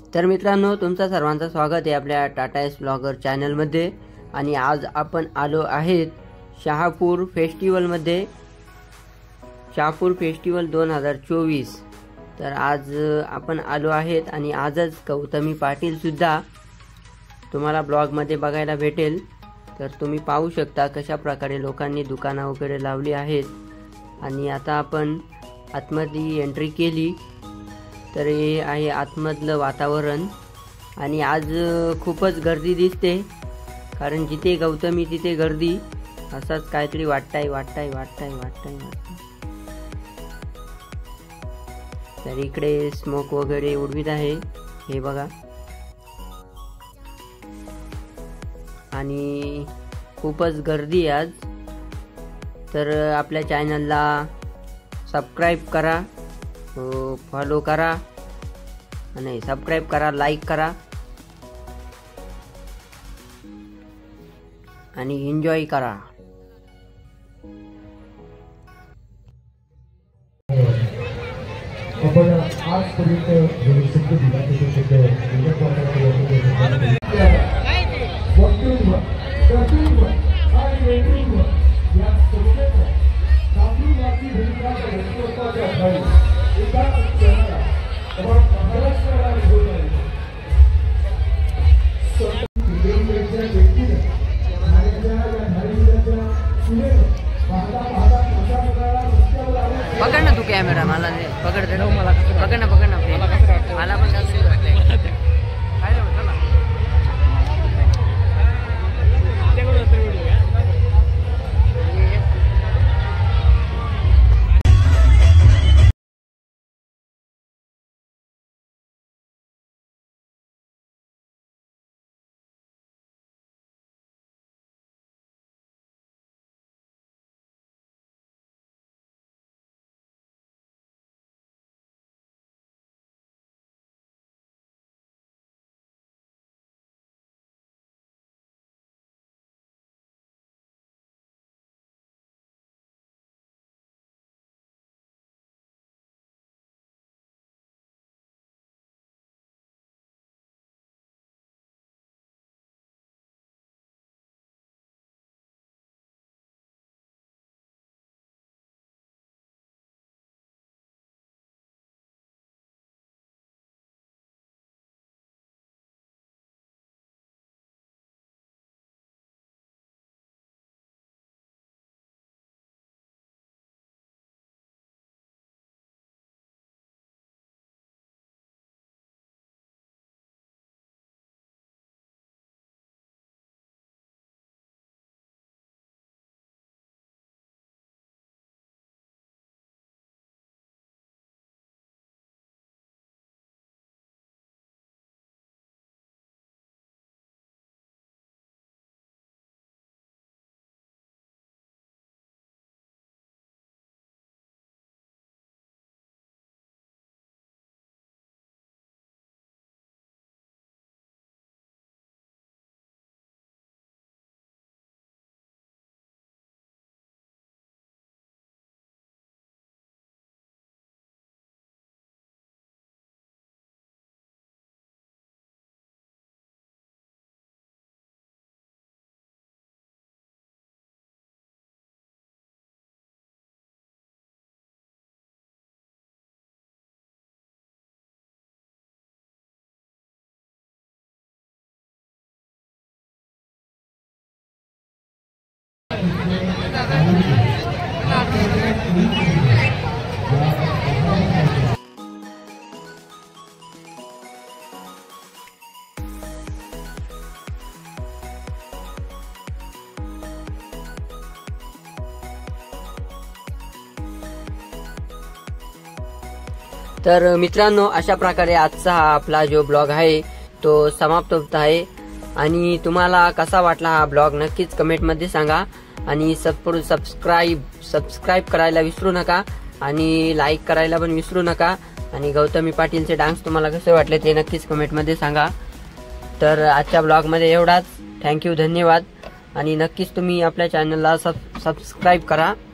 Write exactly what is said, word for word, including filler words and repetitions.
तर मित्रांनो, तुमचं सर्वांचं स्वागत आहे आपल्या टाटा एस ब्लॉगर चॅनलमध्ये। आणि आज आपण आलो आहेत शहापूर फेस्टिवलमध्ये, शहापूर फेस्टिवल दोन हजार चोवीस। तर आज आपण आलो आहेत आणि आजच गौतमी पाटील सुद्धा तुम्हाला ब्लॉगमध्ये बघायला भेटेल। तर तुम्ही पाहू शकता कशा प्रकारे लोकांनी दुकानं वगैरे लावली आहेत। आणि आता आपण आतमध्ये एंट्री केली तर हे आहे आतमधलं वातावरण। आणि आज खूपच गर्दी दिसते, कारण जिथे गौतमी तिथे गर्दी, असंच काहीतरी वाटतंय वाटतंय वाटतंय वाटतंय वाटतंय तर इकडे स्मोक वगैरे उडवीत आहे, हे बघा। आणि खूपच गर्दी आहे आज। तर आपल्या चॅनलला सबस्क्राइब करा, फॉलो करा, आणि सबस्क्राइब करा, लाईक करा आणि एन्जॉय करा। आपण आजपर्यंत जे शब्द दिला ते शब्द वक्तृत्व, कर्तृत्व आणि नेतृत्व या सगळ्याचा सामूहिक भूमिका व्यक्तिमत्वाच्या आधारे एकाच क्षणाला आपण महाराष्ट्राला घेऊन आले। स्वतंत्र व्यक्तीने ठाण्याच्या या धार्मिकाच्या सुनेनं पाहता पाहता कशा प्रकारे रस्त्यावर आले। पकड ना तू कॅमेरा, मला पकड दे, मला पकड ना पकड ना मला कसं वाटतं, मला पण कसं वाटतंय काय नाही चला तर मित्रांनो, अशा प्रकारे आजचा हा आपला जो ब्लॉग आहे तो समाप्त होत आहे। आणि तुम्हाला कसा वाटला हा ब्लॉग नक्कीच कमेंटमध्ये सांगा। आणि सबस्क्राइब सबस्क्राइब करायला विसरू नका, आणि लाईक करायला पण विसरू नका। आणि गौतमी पाटीलचे डान्स तुम्हाला कसे वाटले ते नक्कीच कमेंटमध्ये सांगा। तर आजच्या ब्लॉगमध्ये एवढाच। थँक्यू, धन्यवाद। आणि नक्कीच तुम्ही आपल्या चॅनलला सब सबस्क्राइब करा।